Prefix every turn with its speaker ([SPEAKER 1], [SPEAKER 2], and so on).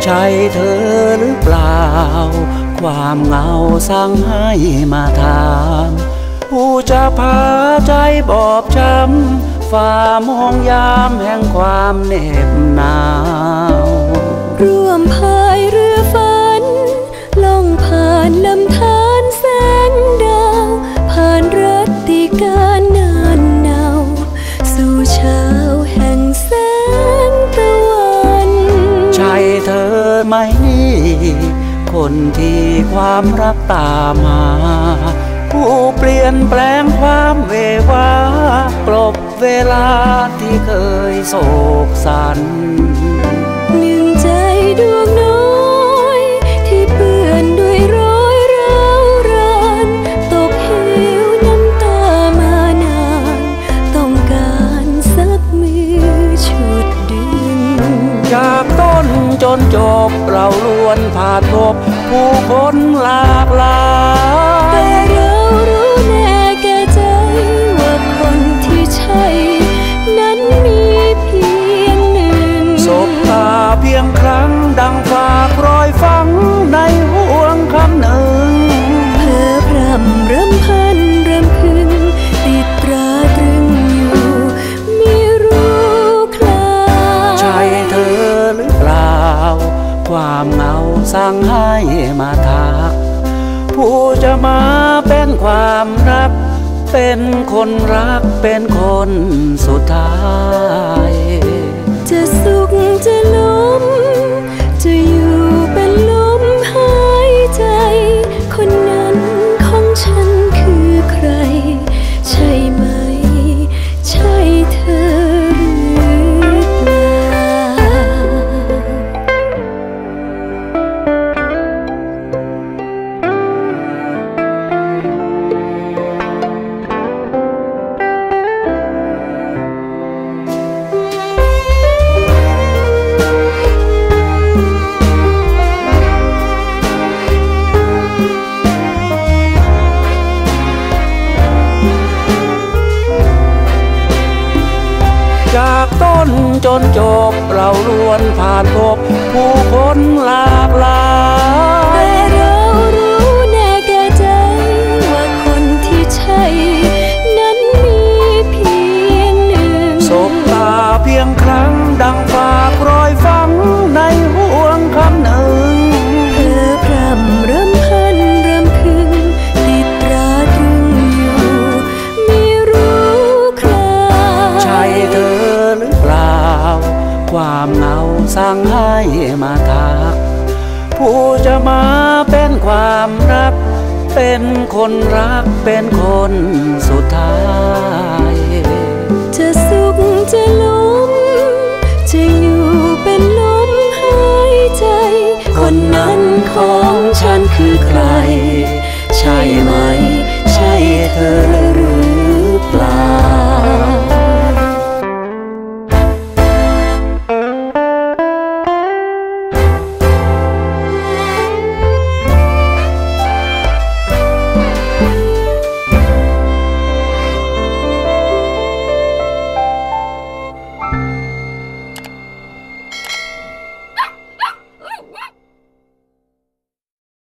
[SPEAKER 1] ใช่เธอหรือเปล่าความเหงาสั่งให้มาถามผู้จะพาใจบอบช้ำฝ่ามองยามแห่งความเหน็บหนาว
[SPEAKER 2] ร่วมพายเรือฝันล่องผ่านลำธารแสงดาวผ่านรัตติการนานหนาวสู่เช้าแห่งแสงตะวัน
[SPEAKER 1] ใช่เธอไหมนี่คนที่ความรักตามมาผู้เปลี่ยนแปลงความเววากลบเวลาที่เคยโศกสัน
[SPEAKER 2] หนึ่งใจดวงน้อยที่เปื้อนด้วยรอยร้าวรานตกเหวน้ำตามานานต้องการสักมือฉุดดึง
[SPEAKER 1] จากต้นจนจบเราล้วนผ่านพบผู้คนหลากหลาย
[SPEAKER 2] แต่เรารู้แน่แก่ใจว่าคนที่ใช่นั้นมีเพียงหนึ่ง
[SPEAKER 1] สบตาเพียงครั้งดังฝากรอยฝังในห่วงคำหนึ่ง
[SPEAKER 2] เพ้อพร่ำรำพันรำพึงติดตราตรึงอยู่ไม่รู้คลา
[SPEAKER 1] ใช่เธอหรือเปล่าความเหงาสั่งให้มาทักผู้จะมาเป็นความรักเป็นคนรักเป็นคนสุดท้าย
[SPEAKER 2] จะสุขจะล้มจะอยู่เป็นลมหายใจคนนั้นของฉันคือใครใช่ไหมใช่เธอหรือเปล่า
[SPEAKER 1] จากต้นจนจบเราล้วนผ่านพบผู้คนหลากหลาย
[SPEAKER 2] แต่เรารู้แน่แก่ใจว่าคนที่ใช่นั้นมีเพียงหนึ่ง
[SPEAKER 1] สบตาเพียงครั้งดังฝากรอยฝังในห่วงคำหนึ่ง
[SPEAKER 2] เพ้อพร่ำรำพันรำพึงติดตราตรึงอยู่ไม่รู้คลา
[SPEAKER 1] ใช่เธอหรือเปล่าความเหงาสั่งให้มาทักผู้จะมาเป็นความรักเป็นคนรักเป็นคนสุดท้า